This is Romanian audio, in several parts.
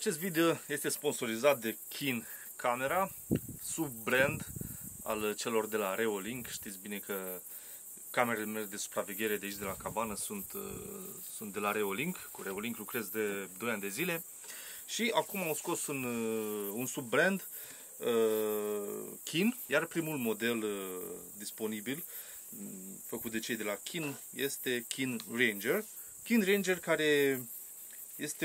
Acest video este sponsorizat de Kin Camera, sub brand al celor de la Reolink. Știți bine că camerele mele de supraveghere de aici de la cabană sunt de la Reolink. Cu Reolink lucrez de 2 ani de zile și acum au scos un sub-brand Kin, iar primul model disponibil făcut de cei de la Kin este Kin Ranger. Kin Ranger, care este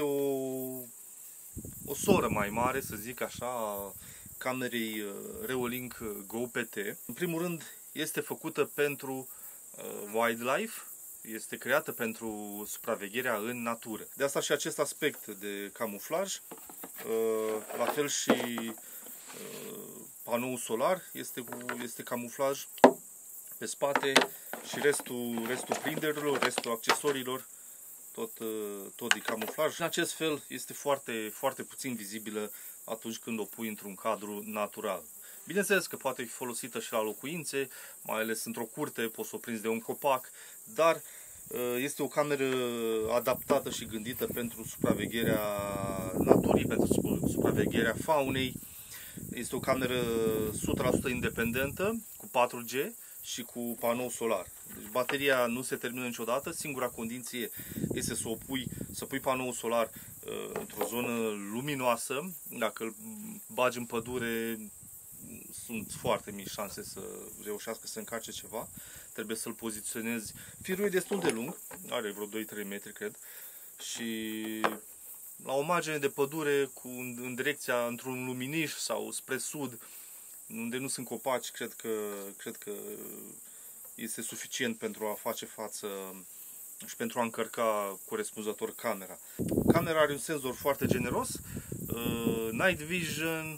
o soră mai mare, să zic așa, a camerei Reolink GoPT. În primul rând, este făcută pentru wildlife, este creată pentru supravegherea în natură. De asta și acest aspect de camuflaj, la fel și panoul solar este camuflaj pe spate și restul prinderilor, restul accesoriilor, tot de camuflaj. În acest fel este foarte, foarte puțin vizibilă atunci când o pui într-un cadru natural. Bineînțeles că poate fi folosită și la locuințe, mai ales într-o curte, poți să o prinzi de un copac, dar este o cameră adaptată și gândită pentru supravegherea naturii, pentru supravegherea faunei. Este o cameră 100% independentă, cu 4G și cu panou solar. Deci bateria nu se termină niciodată. Singura condiție este să pui panoul solar într-o zonă luminoasă. Dacă îl bagi în pădure, sunt foarte mici șanse să reușească să încarce ceva. Trebuie să-l poziționezi. Firul e destul de lung, are vreo 2-3 metri, cred. Și la o margine de pădure, în direcția într-un luminiș sau spre sud, unde nu sunt copaci, cred că este suficient pentru a face față și pentru a încărca corespunzător camera. Camera are un senzor foarte generos, Night Vision,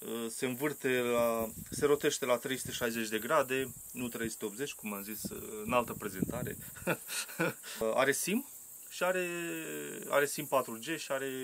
se rotește la 360 de grade, nu 380, cum am zis în altă prezentare. Are SIM și are SIM 4G și are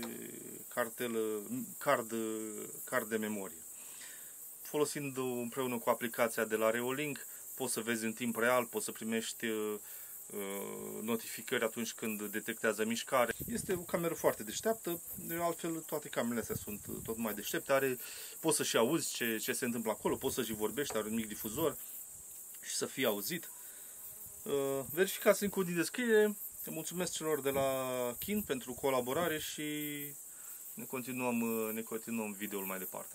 card de memorie. Folosind împreună cu aplicația de la Reolink, poți să vezi în timp real, poți să primești notificări atunci când detectează mișcare. Este o cameră foarte deșteaptă, de altfel toate camerele astea sunt tot mai deștepte. Poți să și auzi ce se întâmplă acolo, poți să și vorbești, are un mic difuzor și să fii auzit. Verificați linkul din descriere. Mulțumesc celor de la Kin pentru colaborare și ne continuăm videoul mai departe.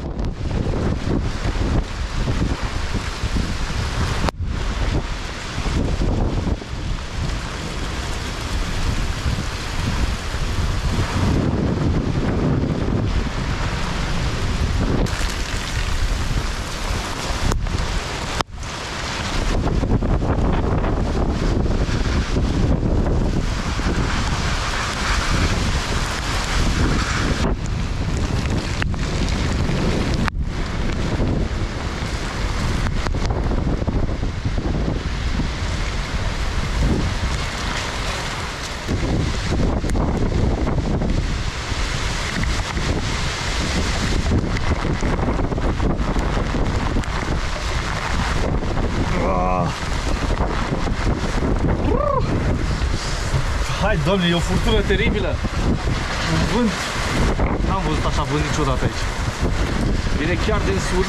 Hai, Doamne, e o furtună teribilă. Un vânt. N-am văzut așa vânt niciodată aici. Vine chiar din sud.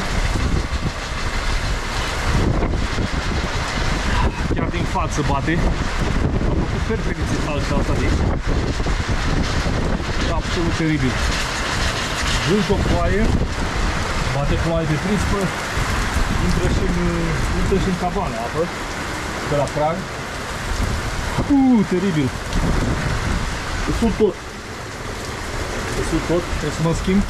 Chiar din față bate. Am făcut perfect saltea asta de aici. E absolut teribil. Vânt o ploaie. Bate ploaie de prispă. Intră și în cabană apă. De la prag. Teribil. Sunt tot. Trebuie să mă schimb.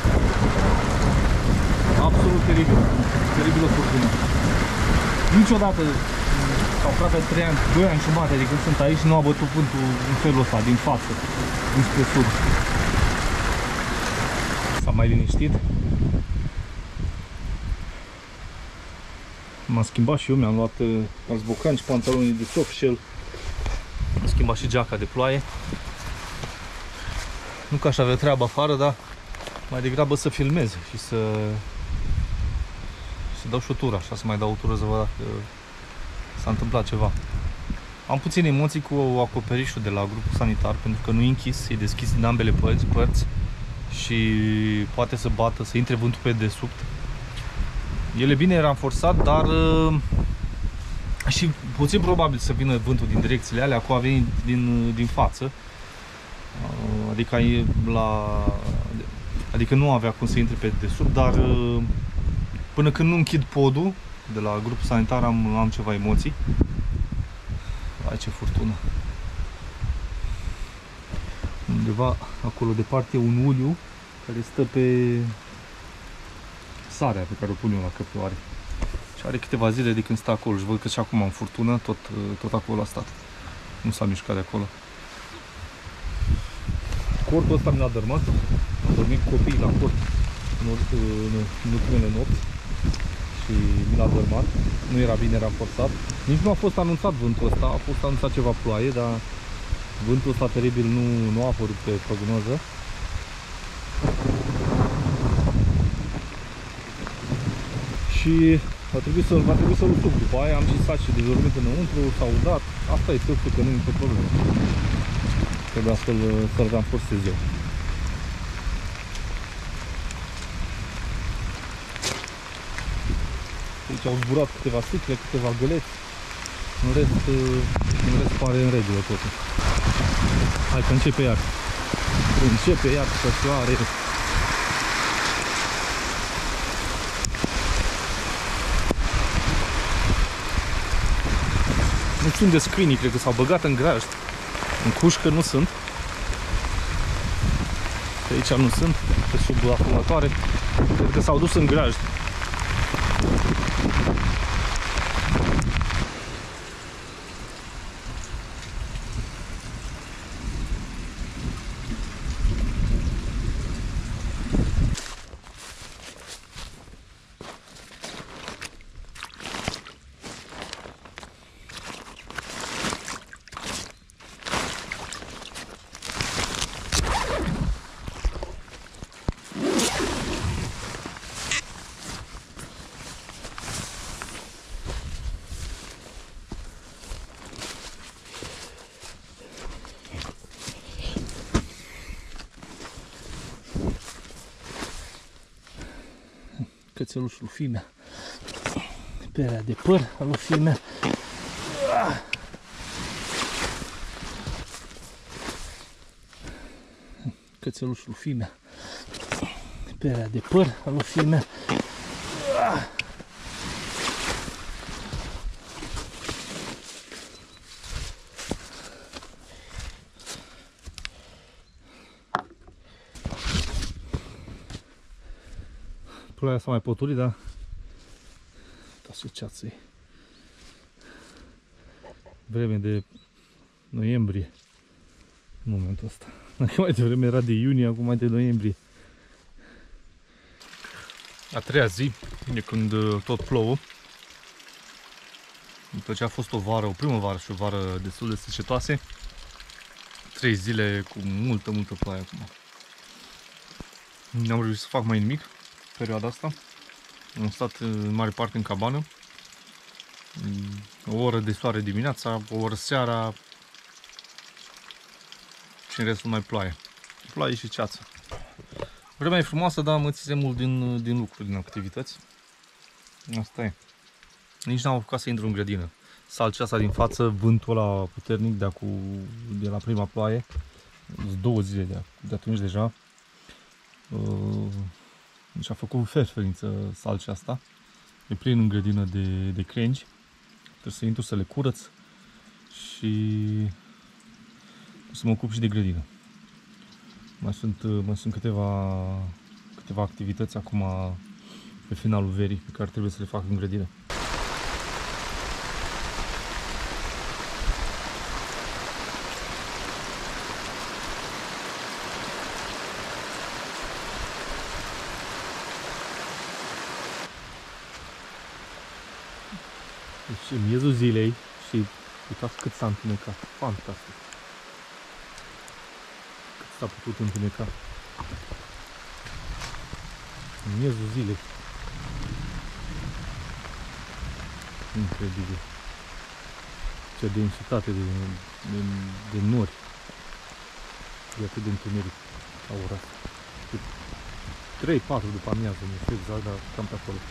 Absolut teribil. Teribilă furtună. Niciodată, sau aproape 3 ani, 2 ani jumate de când sunt aici, nu a bătut vântul în felul ăsta, din față, dinspre sud. S-a mai liniștit. M-am schimbat și eu, mi-am luat zbocanci, pantalonii de soft shell. Am schimbat și geaca de ploaie. Nu că aș avea treabă afară, dar mai degrabă să filmez și să dau și o tură, așa, să mai dau o tură să văd dacă s-a întâmplat ceva. Am puține emoții cu acoperișul de la grupul sanitar, pentru că nu e închis, e deschis din ambele părți. și poate să bată, să intre vântul pe desubt. El e bine ranforsat, dar și puțin probabil să vină vântul din direcțiile alea, acum a venit din față. Adică nu avea cum să intre pe desubt, dar până când nu închid podul de la grupul sanitar am ceva emoții. Ai, ce furtună! Undeva acolo departe un uliu care stă pe sarea pe care o pun eu la căprioare. Și are câteva zile de când stă acolo și văd că și acum în furtună tot acolo a stat. Nu s-a mișcat de acolo. Cortul ăsta mi l-a dărmat. Am dormit cu copiii la cort în ultimele nopți și mi l-a dărmat. Nu era bine ranforsat. Nici nu a fost anunțat vântul ăsta, a fost anunțat ceva ploaie, dar vântul ăsta teribil nu a apărut pe prognoză. Și va trebui să-l suc. După aia am și saci de dormit înăuntru, s-au dat. Asta este, că nu e nicio problemă. Trebuia să-l ranforsez eu. Aici au zburat câteva sticle, câteva găleți. În rest pare în regulă totul. Hai că începe iar. Începe iar căcioare. Nu știu unde sunt câinii, cred că s-au băgat în grajd. În cușcă nu sunt. Pe aici nu sunt, pe sub acumulatoare. Cred că s-au dus în grajd. Cățelușul Fimea, perea de păr al lui Fimea. Cățelușul Fimea, perea de păr al lui Fimea. Ploaia s-a mai poturit, dar ce ceață e. Vreme de noiembrie în momentul ăsta. Dacă mai devreme era de iunie, acum mai de noiembrie. A treia zi, de când tot plouă. După ce a fost o primăvară și o vară destul de secetoase. 3 zile cu multă ploaie acum. N-am reușit să fac mai nimic perioada asta. Am stat în mare parte în cabană. O oră de soare dimineața, o oră seara și în restul mai ploaie. Ploaie și ceață. Vremea e frumoasă, dar mă ține mult din lucruri, din activități. Asta e. Nici n-am apucat să intru în grădină. Salcea asta din față, vântul ăla puternic de la prima ploaie. 2 zile de atunci deja. Deci a făcut ferferință salcea asta. E plin în grădină de crengi. Trebuie să intru să le curăț și să mă ocup și de grădină. Mai sunt câteva activități acum pe finalul verii pe care trebuie să le fac în grădină. Deci în miezul zilei și uitați cât s-a întunecat. Fantastic! Cât s-a putut întuneca. În miezul zilei. Incredibil. Ce densitate de nori. E atât de întuneric la ora asta. știu, 3-4 după amiază, nu știu exact, dar cam pe acolo.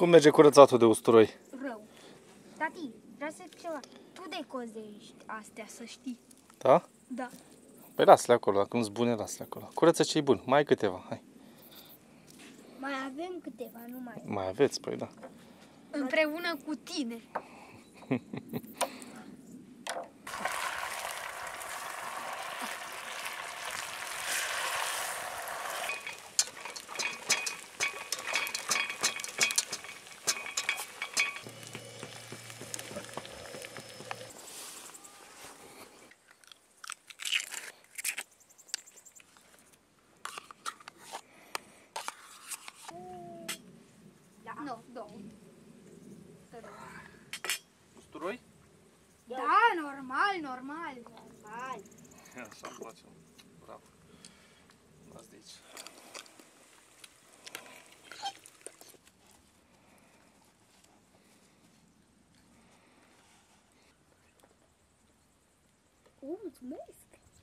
Cum merge curățatul de usturoi? Rău. Tati, vreau să zic ceva. Tu decozești astea, să știi. Da? Da. Păi lasă-le acolo, acum sunt bune, lasă-le acolo. Curăță ce-i bun, mai ai câteva, hai. Mai avem câteva, nu mai. Mai aveți, păi da. Împreună cu tine. Nu, două. Usturoi? Da, normal, normal. Așa-mi place. Bravo. Las de aici. Mulțumesc.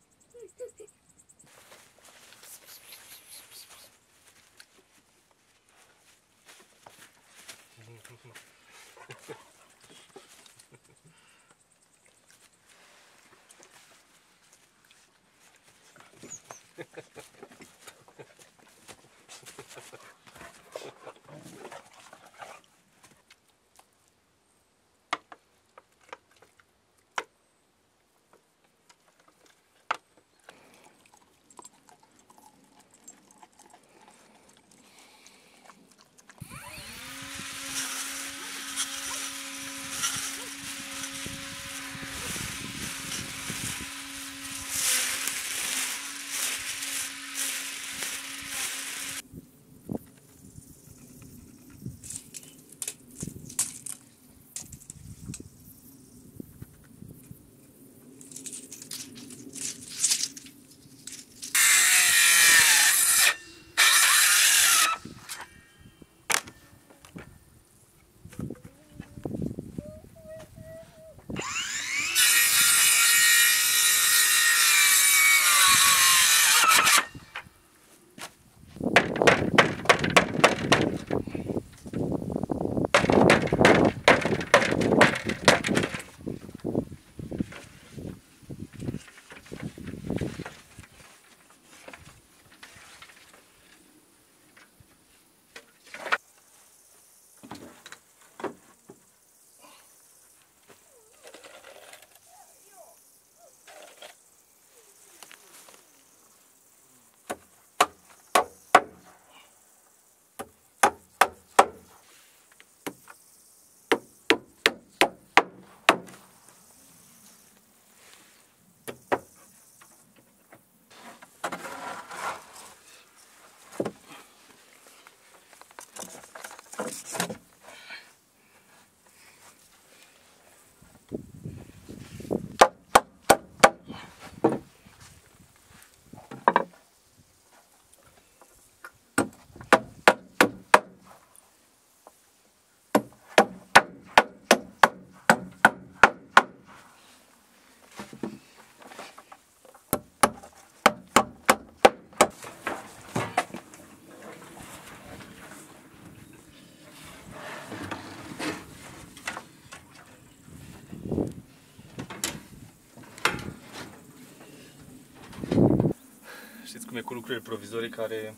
Știți cum e cu lucrurile provizorii care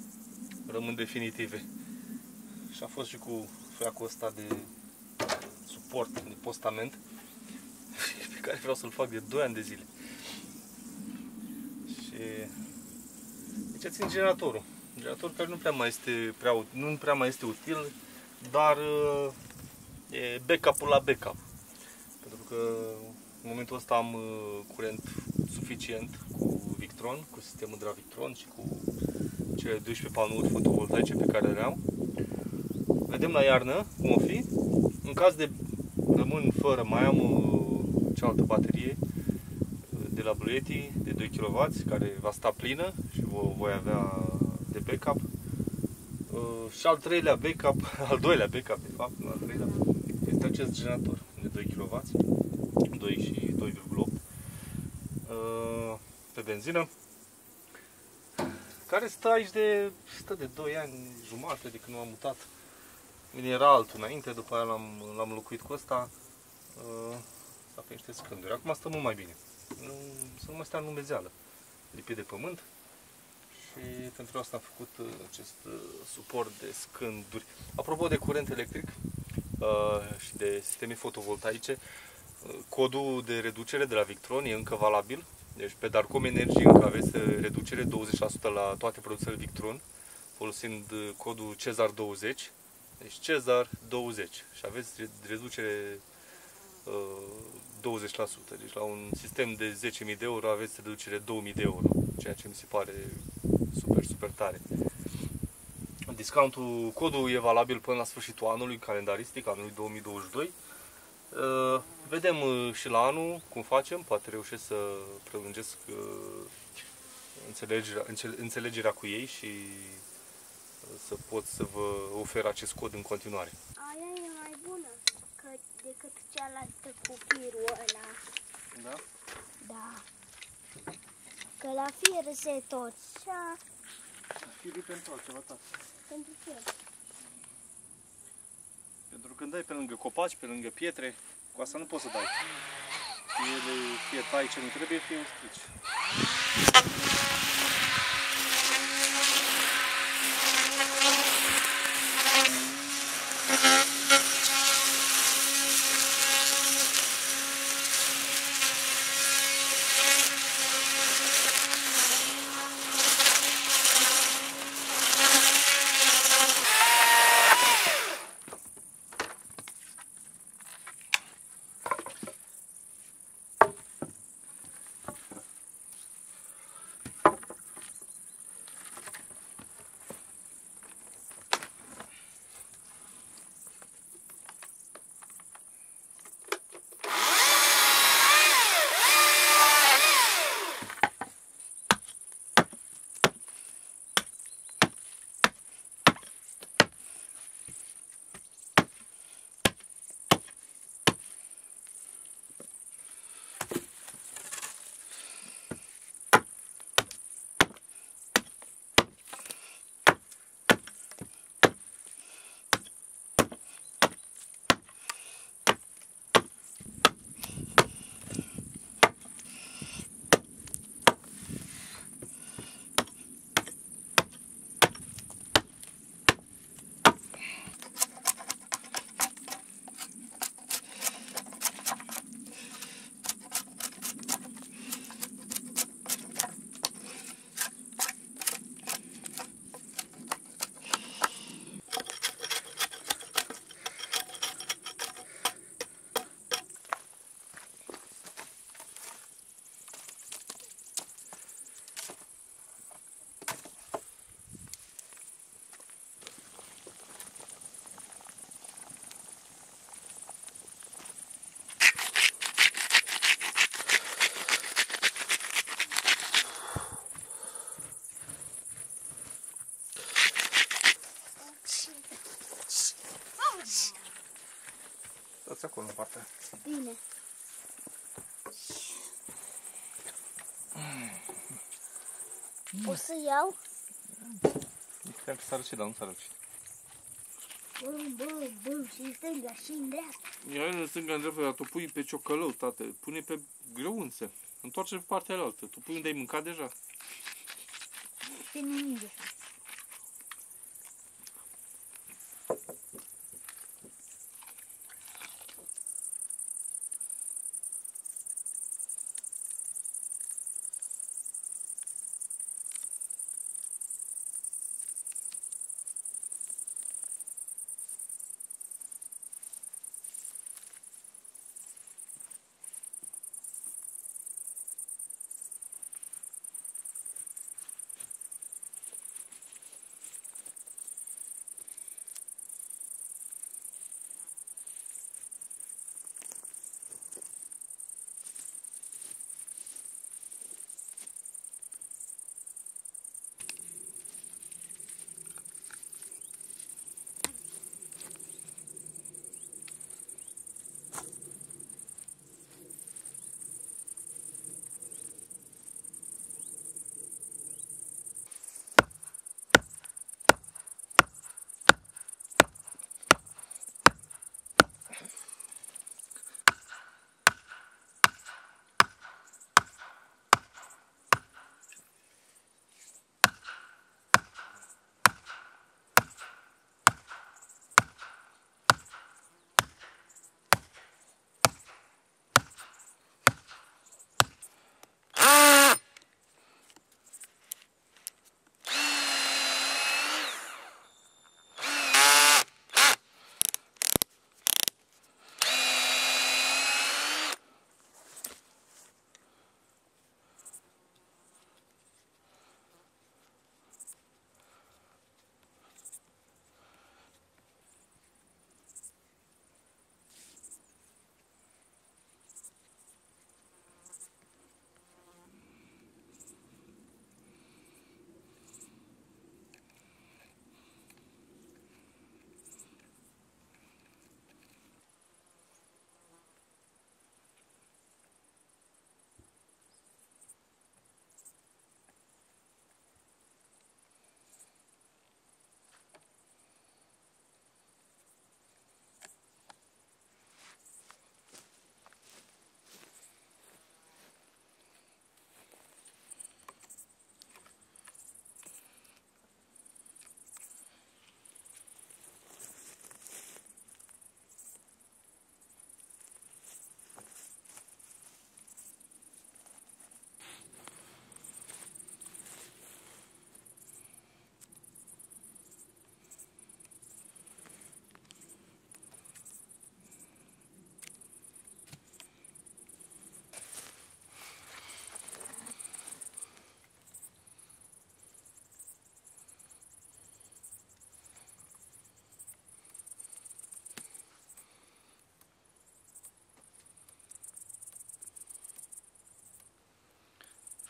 rămân definitive. Și a fost și cu feacul ăsta de suport, de postament, pe care vreau să-l fac de 2 ani de zile. Și aici țin generatorul. Generatorul care nu prea mai este util, dar e backup-ul la backup. Pentru că în momentul ăsta am curent suficient cu Victron, cu sistemul de la Victron și cu cele 12 panouri fotovoltaice pe care le am. Vedem la iarnă cum o fi. În caz de rămân fără, mai am cealaltă baterie de la Blue Yeti de 2 kW care va sta plină și o voi avea de backup. Și al doilea backup de fapt, nu al treilea, este acest generator de 2 kW, 2 și 2,8 pe benzină, care stă aici de 2 ani jumate de când m-am mutat. Bine, era altul înainte, după aia l-am locuit cu ăsta. S-a pe niște scânduri. Acum stă mult mai bine. Să nu mai stea în umezeală. Lipit de pământ. Și pentru asta am făcut acest suport de scânduri. Apropo de curent electric și de sisteme fotovoltaice, codul de reducere de la Victron e încă valabil. Deci pe Darcom Energy încă aveți reducere 20% la toate produsele Victron, folosind codul Cezar 20. Deci Cezar 20 și aveți reducere 20%. Deci la un sistem de 10.000 de euro aveți reducere 2.000 de euro, ceea ce mi se pare super, super tare. Codul e valabil până la sfârșitul anului calendaristic, anului 2022. Vedem și la anul cum facem, poate reușesc să prelungesc înțelegerea cu ei și să pot să vă ofer acest cod în continuare. Aia e mai bună decât cealaltă cu firul ăla. Da? Da. Că la fir se torcea. Firul pentru altceva, tata. Pentru ce? Pentru că când dai pe lângă copaci, pe lângă pietre, cu asta nu poți să dai. Fie tai ce nu trebuie, fie o strici. Stați acolo în partea. Bine. O să iau? Cred că s-a răcit, dar nu s-a răcit. Bum, și în stânga și în dreapta. Ia în stânga, în dreapta, dar tu pui pe ciocălău, tată. Pune pe grăunțe. Întoarce pe partea alaltă. Tu pui unde ai mâncat deja. Pe nimic.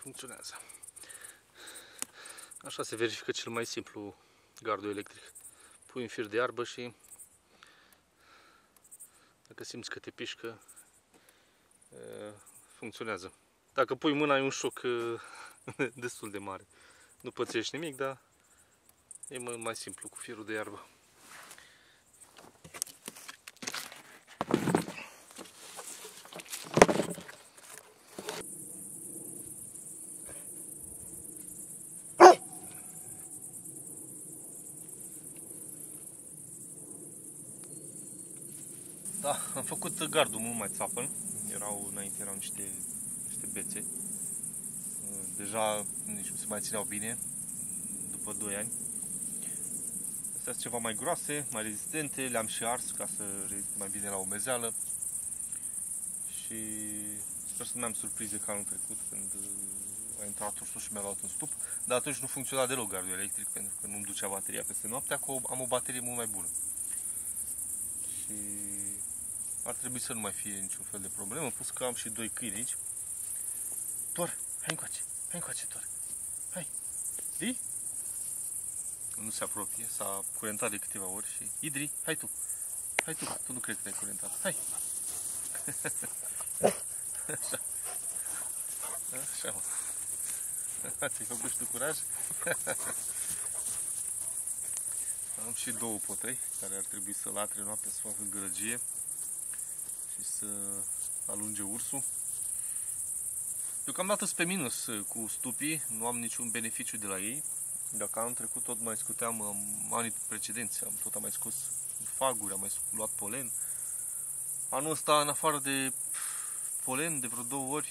funcționează. Așa se verifică cel mai simplu gardul electric. Pui un fir de iarbă și dacă simți că te pișcă, funcționează. Dacă pui mâna, ai un șoc destul de mare. Nu pățești nimic, dar e mai simplu cu firul de iarbă. Da, am făcut gardul mult mai țapăn. Înainte erau niște bețe. Deja nici nu se mai țineau bine după 2 ani. Astea sunt ceva mai groase, mai rezistente, le-am și ars ca să reziste mai bine la umezeală. Și sper să nu mi-am surprize ca anul trecut când a intrat ursul și mi-a luat în stup. Dar atunci nu funcționa deloc gardul electric pentru că nu-mi ducea bateria peste noapte. Acum am o baterie mult mai bună. Și ar trebui să nu mai fie niciun fel de problemă, plus că am și 2 câini aici. Tor, hai încoace, Tor. Hai, Idri? Nu se apropie, s-a curentat de câteva ori și... Idri, hai tu, tu nu crezi că te-ai curentat, hai. Așa, mă. Ți-ai făcut și tu curaj? Am și 2 potăi care ar trebui să latre noaptea, să facă gălăgie și să alunge ursul. Deocamdată sunt pe minus cu stupii, nu am niciun beneficiu de la ei. Dacă anul trecut tot mai scuteam, anii precedenți, tot am mai scos faguri, am mai luat polen. Anul ăsta, în afară de polen, de vreo 2 ori,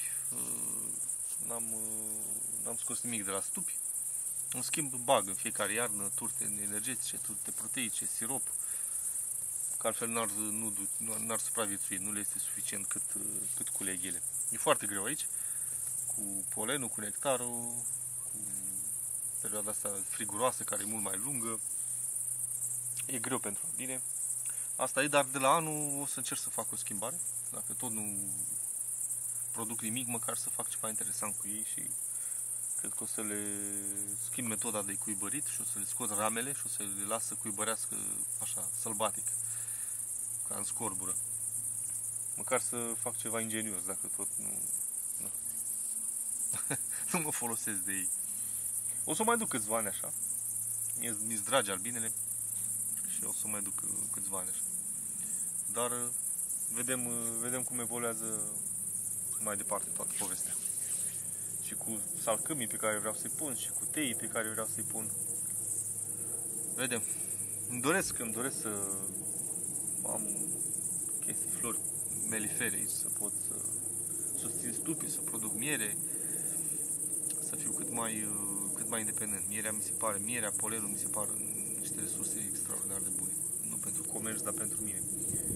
n-am scos nimic de la stupi. În schimb, bag în fiecare iarnă turte energetice, turte proteice, sirop, că altfel n-ar supraviețui, nu le este suficient cât culeg ele. E foarte greu aici, cu polenul, cu nectarul, cu perioada asta friguroasă, care e mult mai lungă. E greu pentru bine. Asta e, dar de la anul o să încerc să fac o schimbare. Dacă tot nu produc nimic, măcar să fac ceva interesant cu ei și cred că o să le schimb metoda de cuibărit și o să le scot ramele și o să le las să cuibărească așa, sălbatic, ca în scorbură. Măcar să fac ceva ingenios, dacă tot nu mă folosesc de ei. O să mai duc câțiva ani așa. Mi-s dragi albinele și o să mai duc câțiva ani așa. Dar vedem cum evoluează mai departe toată povestea. Și cu salcâmii pe care vreau să-i pun și cu teii pe care vreau să-i pun. Vedem. Îmi doresc să am chestii, flori melifere aici, să pot să susțin stupii, să produc miere, să fiu cât mai independent. Mierea, polenul mi se par niște resurse extraordinar de bune. Nu pentru comerț, dar pentru mine.